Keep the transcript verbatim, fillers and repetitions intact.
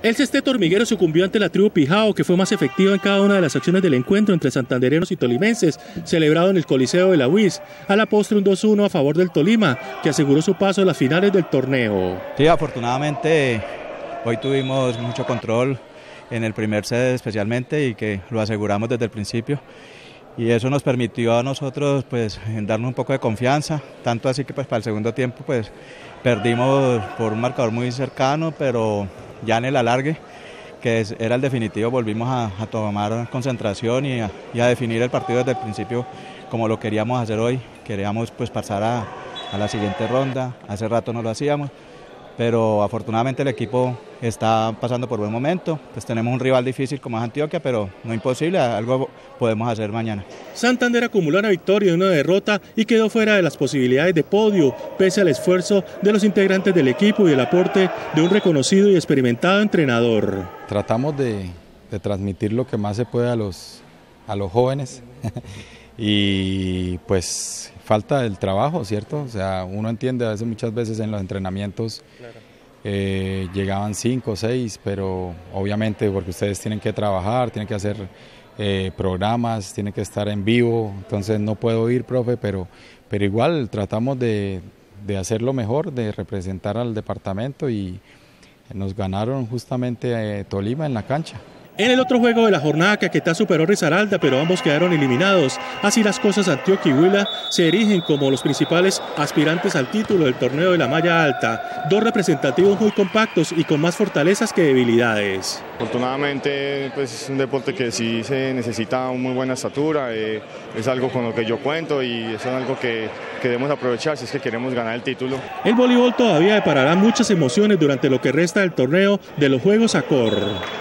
El Sesteto Hormiguero sucumbió ante la tribu Pijao, que fue más efectiva en cada una de las acciones del encuentro entre santanderenos y tolimenses, celebrado en el Coliseo de la U I S. A la postre un dos uno a favor del Tolima, que aseguró su paso a las finales del torneo. Sí, afortunadamente hoy tuvimos mucho control en el primer set especialmente y que lo aseguramos desde el principio. Y eso nos permitió a nosotros pues darnos un poco de confianza, tanto así que pues para el segundo tiempo pues perdimos por un marcador muy cercano, pero ya en el alargue, que es, era el definitivo, volvimos a, a tomar concentración y a, y a definir el partido desde el principio como lo queríamos hacer hoy. Queríamos pues pasar a, a la siguiente ronda, hace rato no lo hacíamos, pero afortunadamente el equipo está pasando por buen momento. Pues tenemos un rival difícil como es Antioquia, pero no imposible, algo podemos hacer mañana. Santander acumuló una victoria y una derrota y quedó fuera de las posibilidades de podio, pese al esfuerzo de los integrantes del equipo y el aporte de un reconocido y experimentado entrenador. Tratamos de, de transmitir lo que más se puede a los, a los jóvenes y pues falta el trabajo, ¿cierto? O sea, uno entiende a veces, muchas veces en los entrenamientos eh, llegaban cinco o seis, pero obviamente porque ustedes tienen que trabajar, tienen que hacer eh, programas, tienen que estar en vivo, entonces no puedo ir, profe, pero, pero igual tratamos de, de hacerlo mejor, de representar al departamento y nos ganaron justamente eh, Tolima en la cancha. En el otro juego de la jornada, Caquetá superó a Risaralda, pero ambos quedaron eliminados. Así las cosas, Antioquia y Huila se erigen como los principales aspirantes al título del torneo de la malla alta. Dos representativos muy compactos y con más fortalezas que debilidades. Afortunadamente pues, es un deporte que sí se necesita muy buena estatura, eh, es algo con lo que yo cuento y es algo que, que debemos aprovechar si es que queremos ganar el título. El voleibol todavía deparará muchas emociones durante lo que resta del torneo de los Juegos Acor.